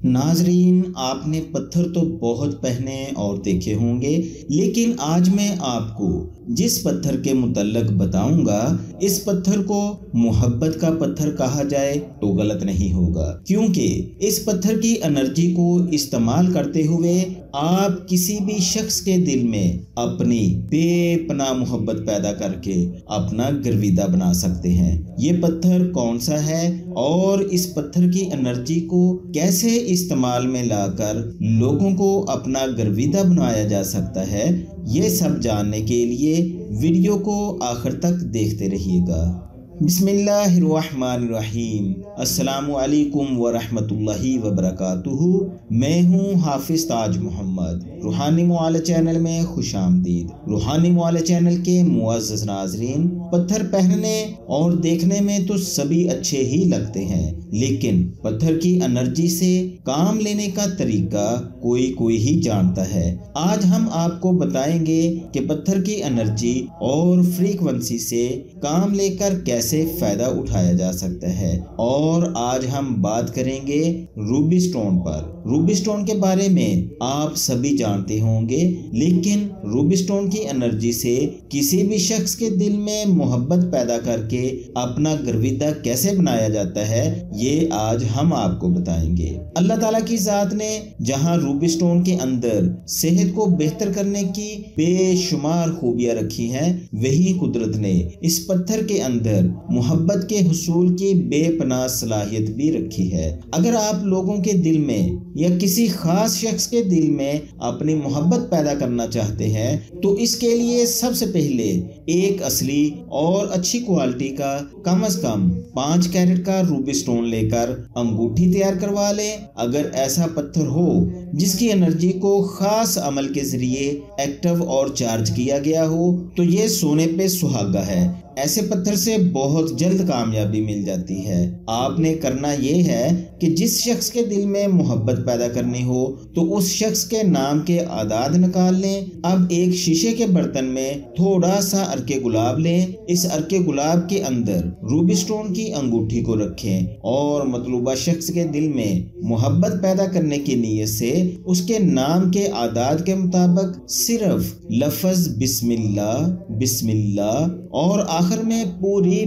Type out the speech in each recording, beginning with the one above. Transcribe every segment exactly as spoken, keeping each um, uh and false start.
नाजरीन, आपने पत्थर तो बहुत पहने और देखे होंगे, लेकिन आज मैं आपको जिस पत्थर के मुतल्लक बताऊंगा, इस पत्थर को मोहब्बत का पत्थर कहा जाए तो गलत नहीं होगा, क्योंकि इस पत्थर की एनर्जी को इस्तेमाल करते हुए आप किसी भी शख्स के दिल में अपनी बेपनाह मोहब्बत पैदा करके अपना गर्विदा बना सकते हैं। ये पत्थर कौन सा है और इस पत्थर की एनर्जी को कैसे इस्तेमाल में लाकर लोगों को अपना गर्विदा बनाया जा सकता है, ये सब जानने के लिए वीडियो को आखिर तक देखते रहिएगा। बिस्मिल्लाहिर्रहमानिर्रहीम। अस्सलामु अलैकुम व रहमतुल्लाहि व बरकातुहू। मैं हूँ हाफिज ताज मोहम्मद। रूहानी मुआला चैनल में खुश आमदीद। रूहानी मुआला चैनल के मुअज़्ज़ज़ नाज़रीन, पत्थर पहनने और देखने में तो सभी अच्छे ही लगते हैं, लेकिन पत्थर की एनर्जी से काम लेने का तरीका कोई कोई ही जानता है। आज हम आपको बताएंगे कि पत्थर की एनर्जी और फ्रीक्वेंसी से काम लेकर कैसे फायदा उठाया जा सकता है। और आज हम बात करेंगे रूबी स्टोन पर। रूबी स्टोन के बारे में आप सभी जानते होंगे, लेकिन रूबी स्टोन की एनर्जी से किसी भी शख्स के दिल में मोहब्बत पैदा करके अपना गर्विदा कैसे बनाया जाता है, ये आज हम आपको बताएंगे। अल्लाह ताला की जात ने जहां रूबी स्टोन के अंदर सेहत को बेहतर करने की बेशुमार खूबियां रखी हैं, वही कुदरत ने इस पत्थर के अंदर मोहब्बत के हुसूल की बेपनाह सलाहियत भी रखी है। अगर आप लोगों के दिल में या किसी खास शख्स के दिल में अपनी मोहब्बत पैदा करना चाहते हैं, तो इसके लिए सबसे पहले एक असली और अच्छी क्वालिटी का कम से कम पाँच कैरेट का रूबी स्टोन लेकर अंगूठी तैयार करवा लें। अगर ऐसा पत्थर हो जिसकी एनर्जी को खास अमल के जरिए एक्टिव और चार्ज किया गया हो, तो ये सोने पे सुहागा है। ऐसे पत्थर से बहुत जल्द कामयाबी मिल जाती है। आपने करना ये है कि जिस शख्स के दिल में मोहब्बत पैदा करनी हो, तो उस शख्स के नाम के आदाद निकाल लें। अब एक शीशे के बर्तन में थोड़ा सा अर्के गुलाब लें। इस अर्के गुलाब के अंदर रूबी स्टोन की अंगूठी को रखें और मतलूबा शख्स के दिल में मोहब्बत पैदा करने की नीयत से उसके नाम के आदाद के मुताबिक सिर्फ लफ्ज बिस्मिल्लाह बिस्मिल्लाह और आखिर में पूरी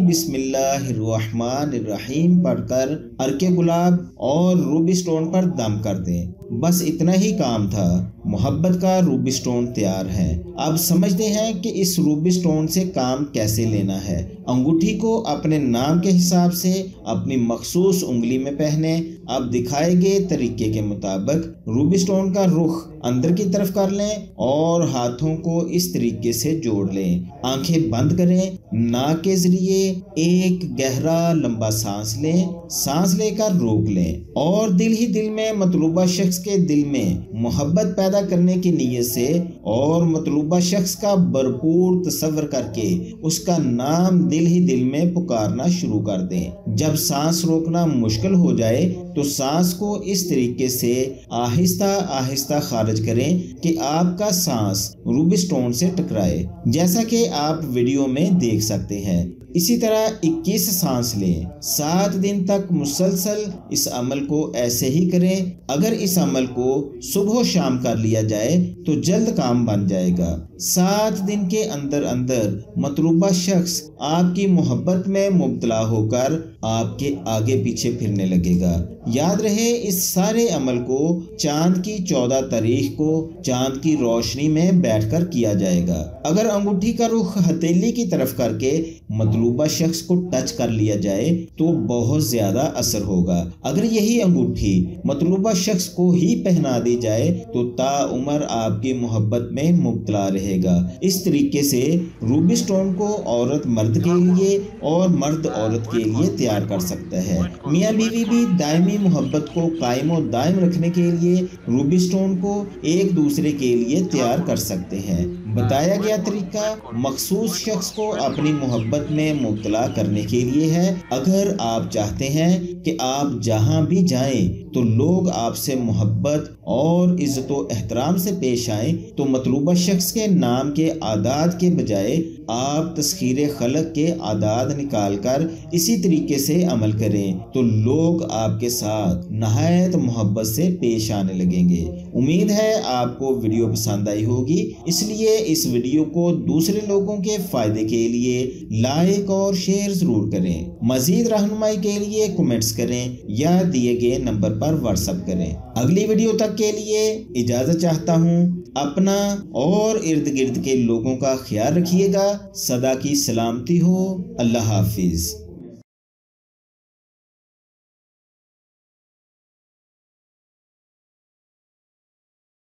बिस्मिल्लाहिर्रहमानिर्रहीम पढ़कर अर्के गुलाब और रूबी स्टोन पर दम कर दें। बस इतना ही काम था, मोहब्बत का रूबी स्टोन तैयार है। अब समझते हैं कि इस रूबी स्टोन से काम कैसे लेना है। अंगूठी को अपने नाम के हिसाब से अपनी मखसूस उंगली में पहने। अब दिखाए गए तरीके के मुताबिक रूबी स्टोन का रुख अंदर की तरफ कर लें और हाथों को इस तरीके से जोड़ लें। आंखें बंद करें। नाक के जरिए एक गहरा लंबा सांस लें। सांस लेकर रोक लें और दिल ही दिल में मतलूबा शख्स के दिल में मोहब्बत पैदा करने की नीयत से और मतलूबा शख्स का भरपूर तसव्वुर करके उसका नाम दिल ही दिल में पुकारना शुरू कर दें। जब सांस रोकना मुश्किल हो जाए तो सांस को इस तरीके से आहिस्ता आहिस्ता खारिज करें कि आपका सांस रूबी स्टोन से टकराए, जैसा कि आप वीडियो में देख सकते हैं। इसी तरह इक्कीस सांस लें। सात दिन तक मुसलसल इस अमल को ऐसे ही करें। अगर इस अमल को सुबह शाम कर लिया जाए तो जल्द काम बन जाएगा। सात दिन के अंदर अंदर मतलूबा शख्स आपकी मोहब्बत में मुब्तला होकर आपके आगे पीछे फिरने लगेगा। याद रहे, इस सारे अमल को चांद की चौदह तारीख को चांद की रोशनी में बैठकर किया जाएगा। अगर अंगूठी का रुख हथेली की तरफ करके मतलूबा शख्स को टच कर लिया जाए तो बहुत ज्यादा असर होगा। अगर यही अंगूठी मतलूबा शख्स को ही पहना दी जाए तो ताउम्र आपकी मोहब्बत में मुब्तला रहेगा। इस तरीके से रूबी स्टोन को औरत मर्द के लिए और मर्द औरत के लिए तैयार कर सकता है। मियाँ बीवी भी दायमी मोहब्बत को कायम और दायम रखने के लिए रूबी स्टोन को एक दूसरे के लिए तैयार कर सकते हैं। बताया गया तरीका मखसूस शख्स को अपनी मोहब्बत में मुब्तला करने के लिए है। अगर आप चाहते हैं कि आप जहां भी जाएं तो लोग आपसे मोहब्बत और इज्जत व एहतराम से पेश आएं, तो मतलूबा शख्स के नाम के आदाद के बजाय आप तस्खीर खलक के आदाद निकाल कर इसी तरीके سے عمل کریں تو لوگ آپ کے ساتھ نہایت محبت سے پیش آنے لگیں گے۔ امید ہے آپ کو ویڈیو پسند آئی ہوگی، اس لیے اس ویڈیو کو دوسرے لوگوں کے فائدے کے لیے لائک اور شیئر ضرور کریں۔ مزید رہنمائی کے لیے کمنٹس کریں یا دیے گئے نمبر پر واٹس ایپ کریں۔ اگلی ویڈیو تک کے لیے اجازت چاہتا ہوں۔ اپنا اور ارد گرد کے لوگوں کا خیال رکھیے گا۔ سدا کی سلامتی ہو۔ اللہ حافظ۔